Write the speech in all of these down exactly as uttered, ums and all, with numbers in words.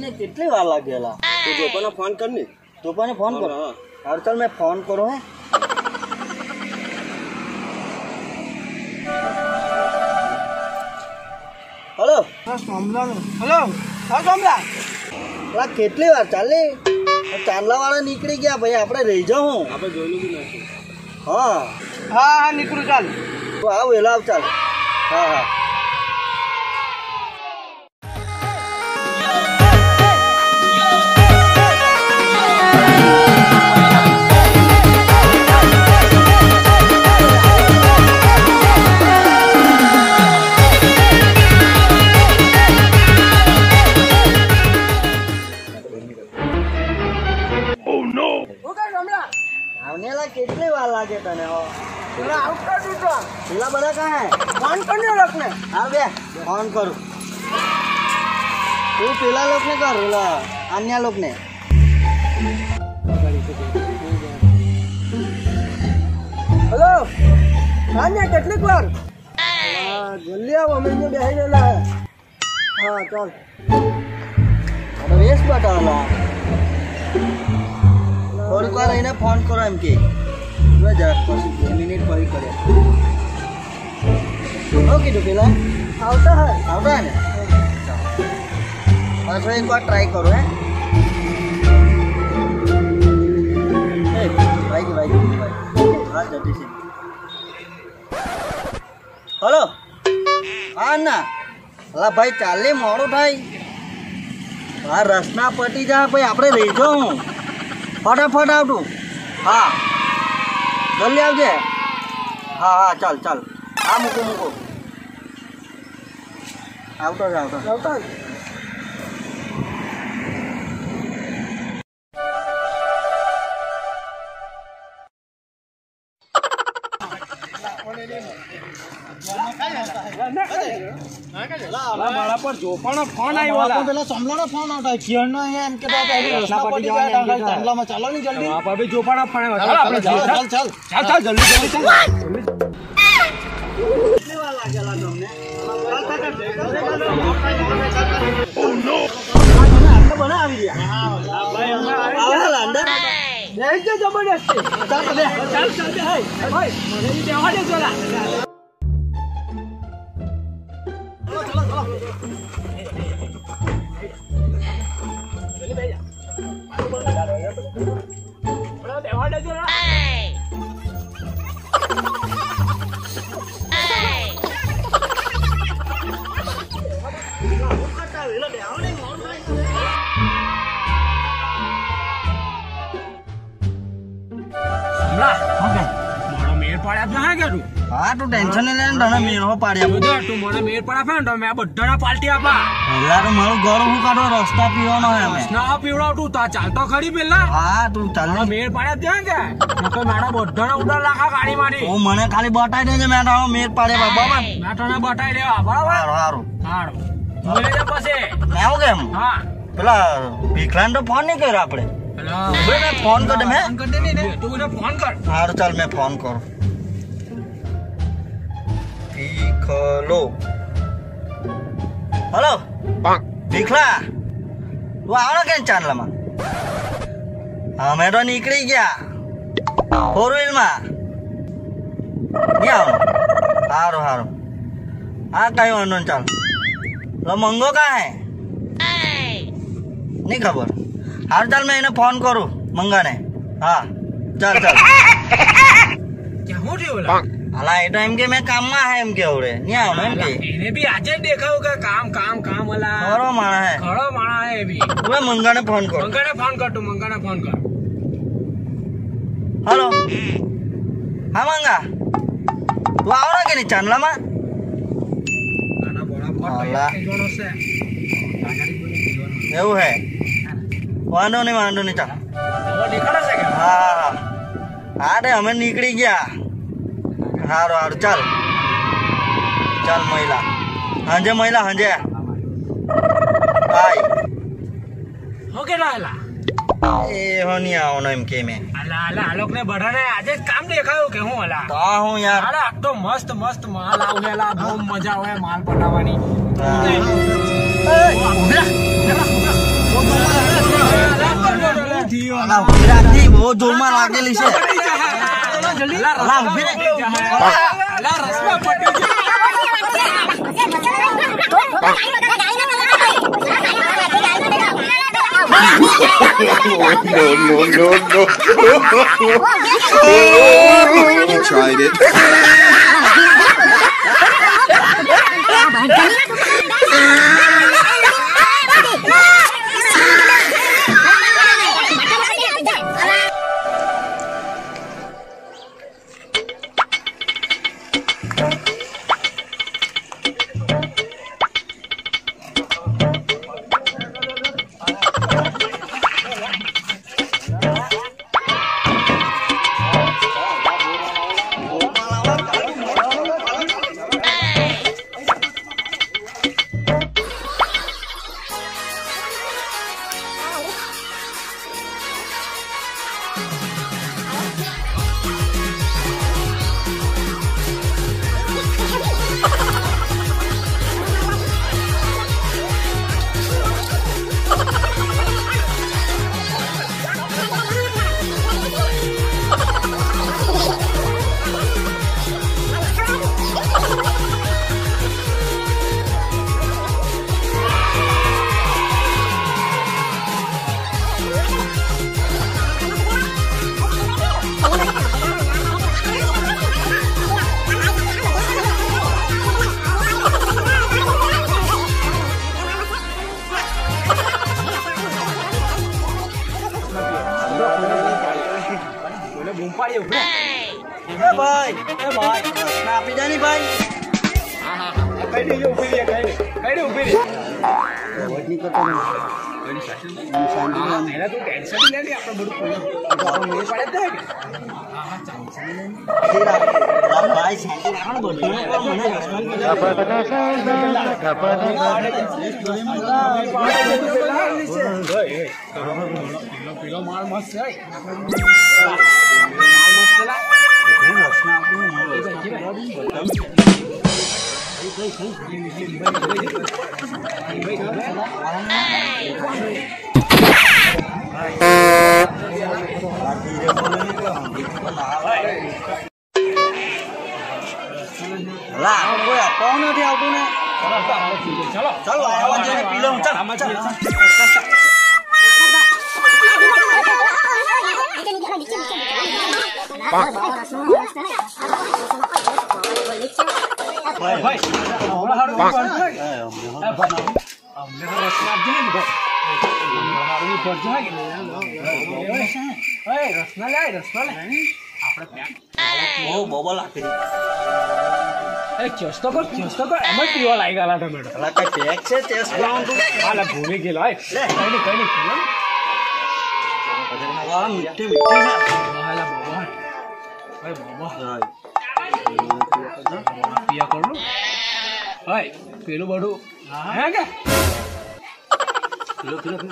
ને કેટલી વાર લાગેલા તું જોપાને ફોન કર ને જોપાને ફોન કરો હાર ચાલ મેં ફોન કરો હે હેલો હા સોમલા હેલો હા સોમલા લા કેટલી વાર ચાલે ચાંદલા વાળા નીકળી ગયા ભાઈ આપણે રહી જાઉં આપણે જોયેલું બી નથી હા હા હા નીકળું ચાલ તો આવ વેલા આવ ચાલ હા હા કેટલી વાર લાગે તને પેલા બધા કાંઈ ફોન કરને લોકને હા બે ફોન કરું તું પેલા લોકને કર પેલા અન્ય લોકને હેલો અન્ય કેટલીક વાર જલ્દી આવો અમે અહીંયા બેસી ગયેલા હા ચાલ રેસ બતાવેલા થોડીક વાર એને ફોન કરો એમ કે જરાક પછી બે મિનિટ પછી કર્યા શું કીધું પેલા આવતા હે આવતા ને પાછો એક વાર ટ્રાય કરો હે ભાઈ ભાઈ હા જતી છે હલો હા ના હા ભાઈ ચાલે મોડું થાય હા રસના પટી જા ભાઈ આપણે રહી જાઉં ફટાફટ આવતું હા જલ્દી આવજે હા હા ચાલ ચાલ હા મૂકો મૂકો આવતો જ આવતો આવતો મારા પર જોપાનો ફોન આવ્યો પેલા સમલાનો ફોન આવતો કિરણ એમ કે ચાંદલામાં ચાલો ને જલ્દી બાપા ભાઈ જોપાનો ફોન આવ્યો ચાલ આપણે ચાલ ચાલ ચાલ ચાલ જલ્દી જલ્દી ચાલ કેટલી વાર લાગેલા તમને ઓ નો આ બના આવી ગયા હા ભાઈ અમે આવ્યા અંદર દેખ જો જબરદસ્ત ચાલ બે ચાલ ચાલ બે ભાઈ ભાઈ મને દેવા દે જોલા હા તું ટેન્શન નહીં લે તને મેળો પાડ્યા તું મને મેર પડા ને મેં બધાના પાર્ટી આપા પેલા તો મારું ઘર હું કાઢો રસ્તા પીવાનો હે અમે ના પીવડાવતું તા ચાલતો ખરી પેલા હા તું ચાલ મેર પાડ્યા ત્યાં કે તો મારા બધાના ઉડાર લાખા ગાડી મારી હું મને ખાલી બતાવી દેજે મેં તારો મેર પાડે બરાબર મેં તને બતાવી દેવા બરાબર સારું સારું બોલે છે પછી મેં હું કેમ હા પેલા ભીખલાને તો ફોન નહીં કર્યો આપણે મેં ફોન કરી દે મેં ફોન કરી દે તું મને ફોન કર સારું ચાલ મેં ફોન કરું ભીખલો હલો ભીખલા તું આવડે કેમ ચાંદલામાં અમે તો નીકળી ગયા ફોર વ્હીલમાં નહીં આવવાનું સારું સારું હા કઈ વાંધો ને ચાલ લો મંગો કા હે નહીં ખબર હાલ ચાલ મેં એને ફોન કરું મંગાને હા ચાલ ચાલ ક્યાં હું થયું અલા એ તો એમ કે મેં કામમાં હે એમ કે આવડે નહીં આવડે એમ કે એને બી આજે જ દેખાયું કે કામ કામ કામ અલા ખરો માણા હે ખરો માણા હે બી હવે મંગાને ફોન કર મંગાને ફોન કર તું મંગાને ફોન કર હલો હા મંગા તું આવડે કે નહીં ચાંદલામાં આના બોડા ફોન અલા. જોણો છે એવું હે વાંધો નહીં વાંધો નહીં ચાલ હવે દેખાડે છે કે હા હા હા હા રે અમે નીકળી ગયા સારું સારું ચાલ ચાલ મહિલા હાંજે મહિલા હાંજે હાય હો કે લાલા એ હો નહીં આવવાનો એમ કે મેં અલા અલા આલોક ને બધાને આજે જ કામ દેખાયું કે હું અલા તો હું યાર અરે આ તો મસ્ત મસ્ત માલ આવેલા બહુ મજા આવે માલ પટાવવાની હા. એ, ઉભરા, ઉભરા, ઉભરા. Alah, berarti bau cuma lagi lise. Alah, berarti. Alah, rasma pati. No, no, no, no. You tried it. Eh boy, eh boy, kenapa dah ni boy? Kau ni yang pilih, kau ni, kau ni yang pilih. Ni kau tahu. Mereka tu tension ni ni apa baru punya. Orang ni pada dah. Tidak, tak boy, santai kan bodoh. Kau mana restaurant? Dapat dapat Pilo mal mas ay. Lah, aku ya, kau ni dia aku ni. Chalo, Chalo, awak jadi pilong, cak, cak, cak. Bye bye. Orang harus berjaya. Eh, benar. हमने तो रस्ना जी को हमारे भी बढ़ जाएगी ओए रस्ना ले रस्ना ले આપણે ત્યાં ઓ બોબો લાગી અરે ચેસ્ટો કર ચેસ્ટો કર એમ જ પીવા લાગી ગયેલા ટમેટો અલા કઈ પેક છે ટેસ્ટ ગ્રાઉન્ડ આલા ભૂલી ગયેલો હે લે કઈ ની કઈ ની પીવા વાહ મીઠી મીઠી છે આલા બાબા ઓય બાબા હા પિયા કરનું ઓય પેલું બડું હે કે કિલો કિલો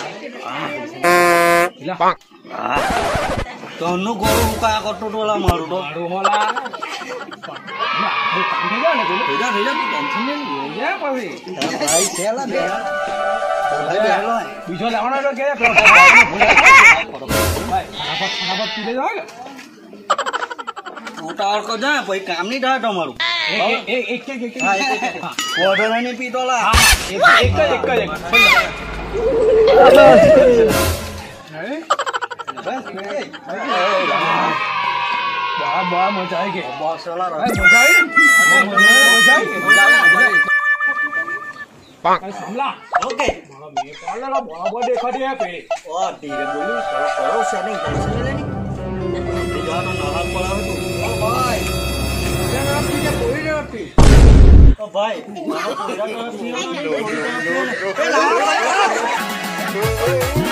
લા હા તોનું ગોળું કાયા કરતો ટોલા મારું તો મારું હોલા ના એ કામ થઈ જાય ને પેલું રેજા રેજા તું ટેન્શન નહીં લે પછી ભાઈ છેલા બે ભાઈ બેલો બીજો લેવાનો તો કે પેલો ભાઈ ફટાફટ ફટાફટ પી લેજો કે ઉતાવળ કો જા પછી કામ નહીં થાય તમારું એક એક એક એક એક હા એક એક ઓર્ડર નહીં પીતોલા હા એક એક જ એક જ એક હે બસ બા બા મજા આવી ગઈ બોસ વાલા મજા આવી મજા આવી મજા આવી પાંચ સમલા ઓકે મારો મે પાડેલો બરાબર દેખાડી આપે ઓ ધીરે બોલી કરો કરો સેટિંગ ટેન્શન લેની બીજાનો નહાર પડાવે તું ઓ ભાઈ તેના આપી કે કોઈ ન આપી ઓ ભાઈ મારો તેરા તો પીવાનો એ લાવ